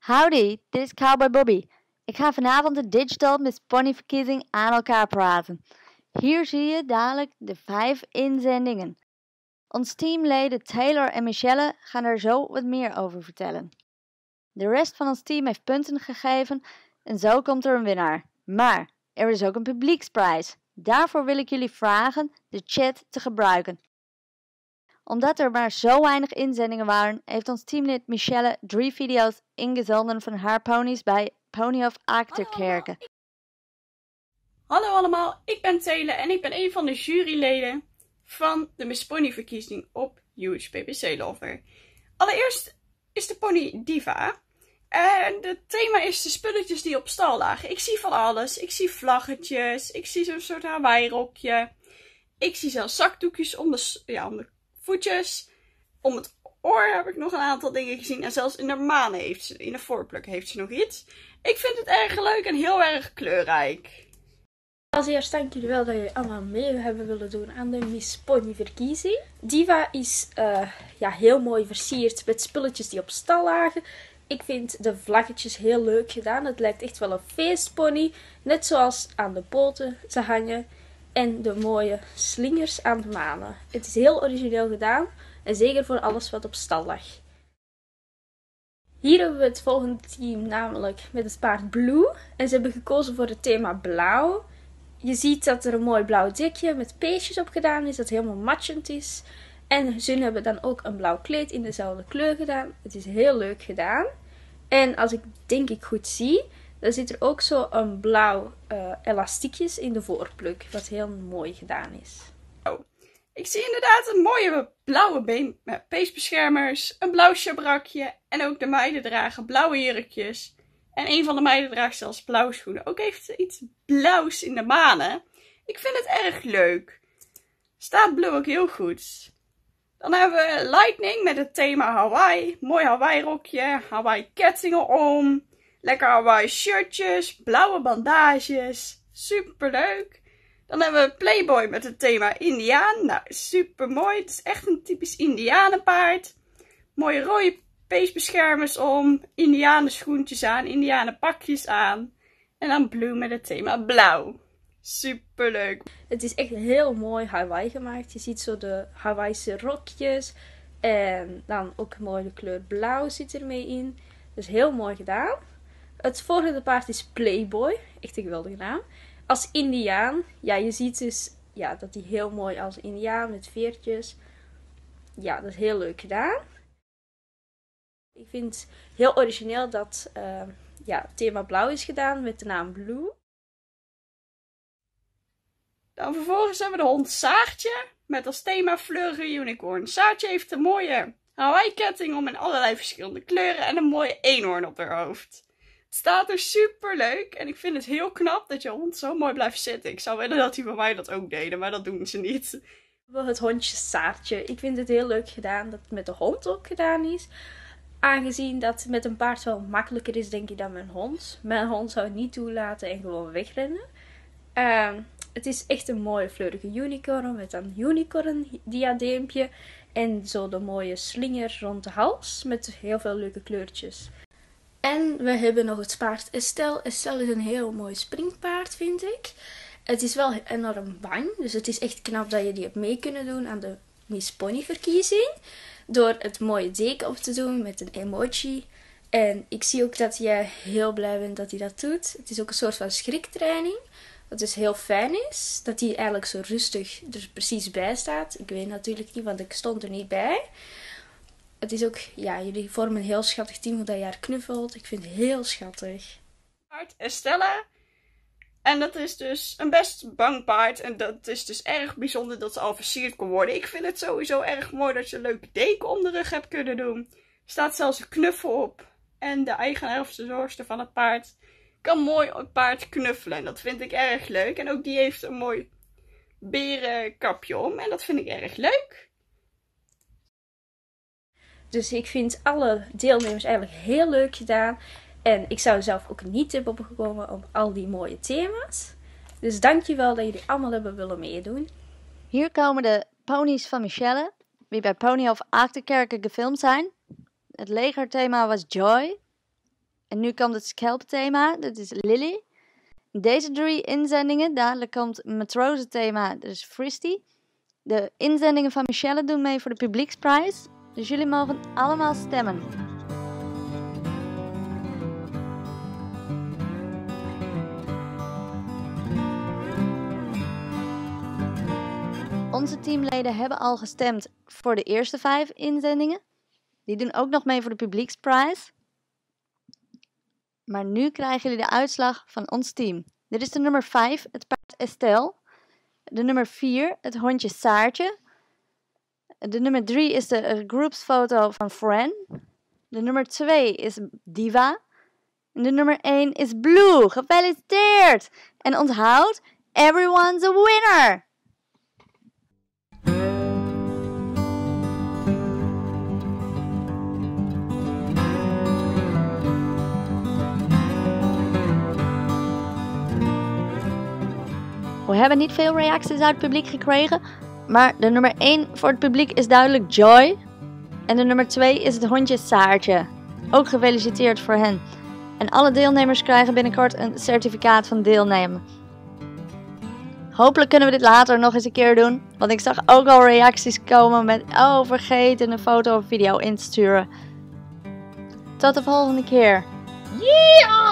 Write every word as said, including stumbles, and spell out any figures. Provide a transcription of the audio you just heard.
Howdy, dit is Cowboy Bobby. Ik ga vanavond de Digital Miss Pony verkiezing aan elkaar praten. Hier zie je dadelijk de vijf inzendingen. Ons teamleden Taylor en Michelle gaan er zo wat meer over vertellen. De rest van ons team heeft punten gegeven en zo komt er een winnaar. Maar er is ook een publieksprijs. Daarvoor wil ik jullie vragen de chat te gebruiken. Omdat er maar zo weinig inzendingen waren, heeft ons teamlid Michelle drie video's ingezonden van haar ponies bij Ponyhof Achterkerken. Hallo allemaal, ik ben Tele en ik ben een van de juryleden van de Miss Pony verkiezing op Huge P P C Lover. Allereerst is de pony Diva. En het thema is de spulletjes die op stal lagen. Ik zie van alles. Ik zie vlaggetjes. Ik zie zo'n soort Hawaii rokje. Ik zie zelfs zakdoekjes om de, ja, om de voetjes. Om het oor heb ik nog een aantal dingen gezien. En zelfs in de manen heeft ze, in de voorpluk heeft ze nog iets. Ik vind het erg leuk en heel erg kleurrijk. Als eerst dank jullie wel dat jullie allemaal mee hebben willen doen aan de Miss Pony verkiezing. Diva is uh, ja, heel mooi versierd met spulletjes die op stal lagen. Ik vind de vlaggetjes heel leuk gedaan. Het lijkt echt wel een feestpony. Net zoals aan de poten ze hangen. En de mooie slingers aan de manen. Het is heel origineel gedaan. En zeker voor alles wat op stal lag. Hier hebben we het volgende team, namelijk met het paard Blue. En ze hebben gekozen voor het thema blauw. Je ziet dat er een mooi blauw dekje met peesjes op gedaan is. Dat helemaal matchend is. En ze hebben dan ook een blauw kleed in dezelfde kleur gedaan. Het is heel leuk gedaan. En als ik denk ik goed zie, dan zit er ook zo een blauw uh, elastiekjes in de voorpluk. Wat heel mooi gedaan is. Oh. Ik zie inderdaad een mooie blauwe been met peesbeschermers, een blauw schabrakje en ook de meiden dragen blauwe jurkjes. En een van de meiden draagt zelfs blauwe schoenen. Ook heeft ze iets blauws in de manen. Ik vind het erg leuk. Staat Blue ook heel goed. Dan hebben we Lightning met het thema Hawaii. Mooi Hawaii rokje, Hawaii kettingen om. Lekker Hawaii shirtjes, blauwe bandages. Super leuk. Dan hebben we Playboy met het thema Indiaan. Nou, super mooi. Het is echt een typisch Indianenpaard. Mooie rode peesbeschermers om. Indianen schoentjes aan, Indianen pakjes aan. En dan Blue met het thema blauw. Super leuk. Het is echt heel mooi Hawaii gemaakt. Je ziet zo de Hawaïse rokjes. En dan ook mooi de kleur blauw zit ermee in. Dus heel mooi gedaan. Het volgende paard is Playboy. Echt een geweldige naam. Als Indiaan. Ja, je ziet dus ja, dat hij heel mooi als Indiaan met veertjes. Ja, dat is heel leuk gedaan. Ik vind het heel origineel dat uh, ja, het thema blauw is gedaan met de naam Blue. Dan vervolgens hebben we de hond Saartje met als thema Fleurige Unicorn. Saartje heeft een mooie Hawaii ketting om in allerlei verschillende kleuren en een mooie eenhoorn op haar hoofd. Het staat er super leuk en ik vind het heel knap dat je hond zo mooi blijft zitten. Ik zou willen dat hij bij mij dat ook deden, maar dat doen ze niet. Het hondje Saartje. Ik vind het heel leuk gedaan dat het met de hond ook gedaan is. Aangezien dat met een paard wel makkelijker is, denk ik, dan mijn hond. Mijn hond zou het niet toelaten en gewoon wegrennen. Uh, het is echt een mooie fleurige unicorn met een unicorn diadeempje. En zo de mooie slinger rond de hals met heel veel leuke kleurtjes. En we hebben nog het paard Estelle. Estelle is een heel mooi springpaard, vind ik. Het is wel enorm bang, dus het is echt knap dat je die hebt mee kunnen doen aan de Miss Pony verkiezing. Door het mooie deken op te doen met een emoji. En ik zie ook dat jij heel blij bent dat hij dat doet. Het is ook een soort van schriktraining. Wat dus heel fijn is. Dat hij eigenlijk zo rustig er precies bij staat. Ik weet natuurlijk niet, want ik stond er niet bij. Het is ook, ja, jullie vormen een heel schattig team hoe dat je haar knuffelt. Ik vind het heel schattig. Paard Estella. En dat is dus een best bang paard. En dat is dus erg bijzonder dat ze al versierd kon worden. Ik vind het sowieso erg mooi dat je een leuke deken om de rug hebt kunnen doen. Er staat zelfs een knuffel op. En de eigenaar of de zorgster van het paard kan mooi het paard knuffelen. En dat vind ik erg leuk. En ook die heeft een mooi berenkapje om. En dat vind ik erg leuk. Dus ik vind alle deelnemers eigenlijk heel leuk gedaan. En ik zou zelf ook niet hebben opgekomen op al die mooie thema's. Dus dankjewel dat jullie allemaal hebben willen meedoen. Hier komen de ponies van Michelle, die bij Ponyhof Achterkerken gefilmd zijn. Het legerthema was Joy. En nu komt het scalp-thema, dat is Lily. Deze drie inzendingen, dadelijk komt het matrozenthema, dat is Fristy. De inzendingen van Michelle doen mee voor de publieksprijs. Dus jullie mogen allemaal stemmen. Onze teamleden hebben al gestemd voor de eerste vijf inzendingen. Die doen ook nog mee voor de publieksprijs. Maar nu krijgen jullie de uitslag van ons team. Dit is de nummer vijf, het paard Estelle. De nummer vier, het hondje Saartje. De nummer drie is de groepsfoto van Fran. De nummer twee is Diva. En de nummer één is Blue. Gefeliciteerd! En onthoud, everyone's a winner! We hebben niet veel reacties uit het publiek gekregen, maar de nummer één voor het publiek is duidelijk Joy. En de nummer twee is het hondje Saartje. Ook gefeliciteerd voor hen. En alle deelnemers krijgen binnenkort een certificaat van deelnemen. Hopelijk kunnen we dit later nog eens een keer doen, want ik zag ook al reacties komen met oh vergeten een foto of video in te sturen. Tot de volgende keer. Yeah!